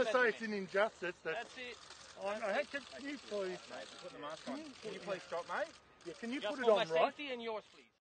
to say it's an injustice. That's it. Can you please? Mate, put the mask on. Can you please stop, mate? Yeah, can you Just put it for my on right? safety and yours, please.